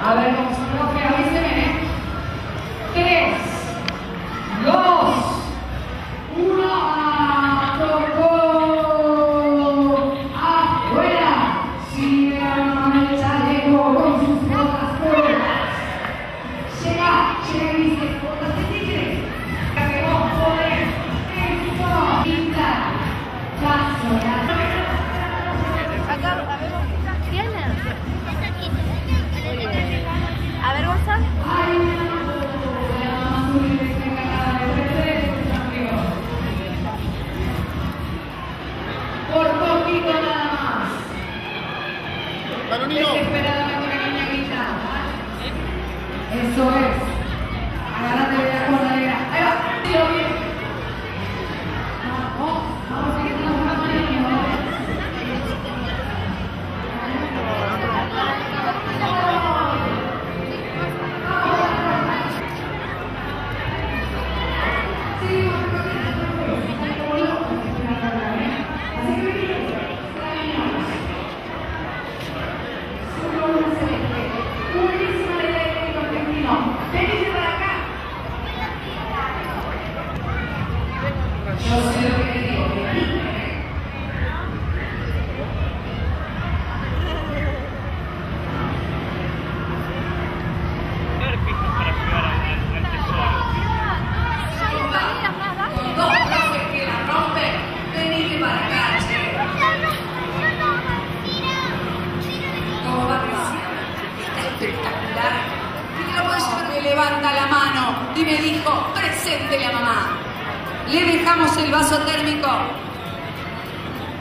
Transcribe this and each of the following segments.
A ver cómo son los que avísenme, ¿eh? 3, 2, 1, tocó afuera. Sigue el chaleco con sus botas cortas. Llega y dice, botas de tigre. Cargó, poder, eso. Pinta, paso, Acá, a ver, ¿tiene? A ver, Gonzalo. Por poquito nada más. Varonino. Desesperadamente la niña grita. Eso es. Agárrate de la coladera. Ahí va. Tiro bien. Vamos. Vamos a seguir con los niños. Yo sé lo que te digo, Para llegar al tesoro. con dos profes que la rompen, venite para acá, che. ¿Cómo va Cristina? Está espectacular. Me levanta la mano y me dijo, presente la mamá. Le dejamos el vaso térmico.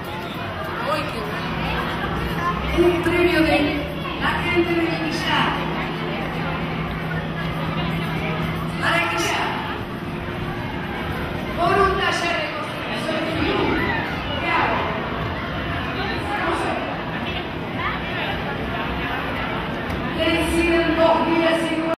¡Uy, qué bueno! Un premio de la gente de Villar.